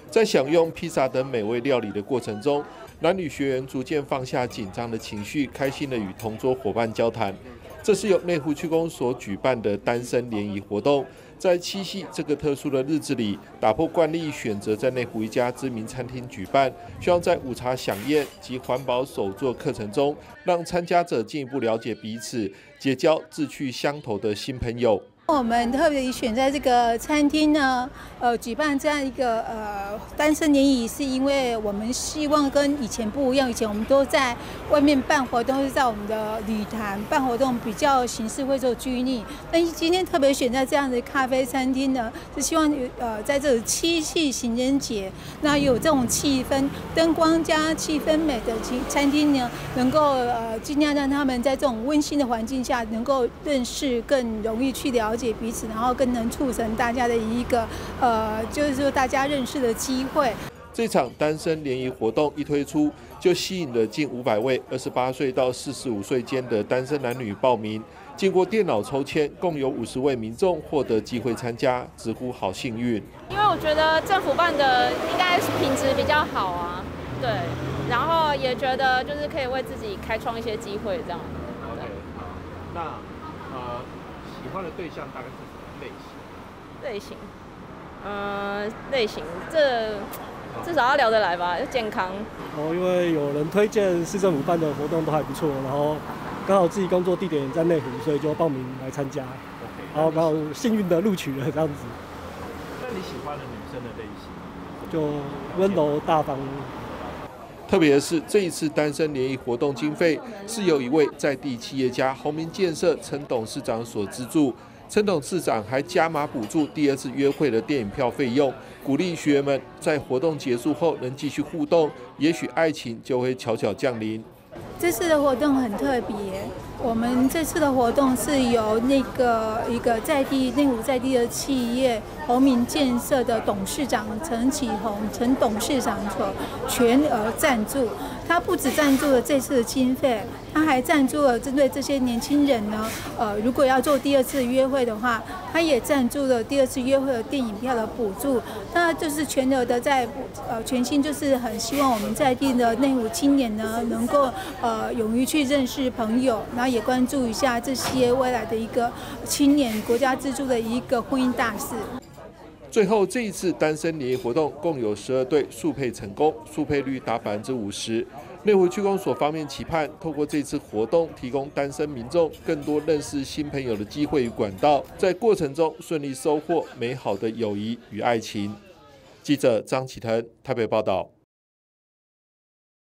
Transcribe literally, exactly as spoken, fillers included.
在享用披萨等美味料理的过程中，男女学员逐渐放下紧张的情绪，开心地与同桌伙伴交谈。这是由内湖区公所举办的单身联谊活动，在七夕这个特殊的日子里，打破惯例，选择在内湖一家知名餐厅举办，希望在午茶飨宴及环保手作课程中，让参加者进一步了解彼此，结交志趣相投的新朋友。 我们特别选在这个餐厅呢，呃，举办这样一个呃单身联谊，是因为我们希望跟以前不一样。以前我们都在外面办活动，是在我们的旅坛办活动，比较形式会做拘泥。但今天特别选在这样的咖啡餐厅呢，是希望呃在这七夕情人节，那有这种气氛、灯光加气氛美的餐厅呢，能够呃尽量让他们在这种温馨的环境下，能够认识，更容易去了解。了解彼此，然后更能促成大家的一个呃，就是说大家认识的机会。 这场单身联谊活动一推出，就吸引了近五百位二十八岁到四十五岁间的单身男女报名。经过电脑抽签，共有五十位民众获得机会参加，直呼好幸运。 因为我觉得政府办的应该品质比较好啊，对，然后也觉得就是可以为自己开创一些机会这样。 OK， 好，那呃。喜欢的对象大概是什么类型？ 类型，呃，类型，这至少要聊得来吧，健康。 哦，因为有人推荐市政府办的活动都还不错，然后刚好自己工作地点在内湖，所以就报名来参加。Okay, 然后刚好幸运的录取了这样子。 那你喜欢的女生的类型？ 就温柔大方。 特别的是，这一次单身联谊活动经费是由一位在地企业家宏明建设陈董事长所资助。陈董事长还加码补助第二次约会的电影票费用，鼓励学员们在活动结束后能继续互动，也许爱情就会悄悄降临。 这次的活动很特别，我们这次的活动是由那个一个在地内湖在地的企业宏明建设的董事长陈启宏陈董事长所全额赞助。他不只赞助了这次的经费，他还赞助了针对这些年轻人呢，呃，如果要做第二次约会的话，他也赞助了第二次约会的电影票的补助。那就是全额的在呃全心就是很希望我们在地的内湖青年呢，能够呃勇于去认识朋友，然后也关注一下这些未来的一个青年国家资助的一个婚姻大事。 最后，这一次单身联谊活动共有十二对速配成功，速配率达百分之五十。内湖区公所方面期盼，透过这次活动，提供单身民众更多认识新朋友的机会与管道，在过程中顺利收获美好的友谊与爱情。记者张启腾台北报道。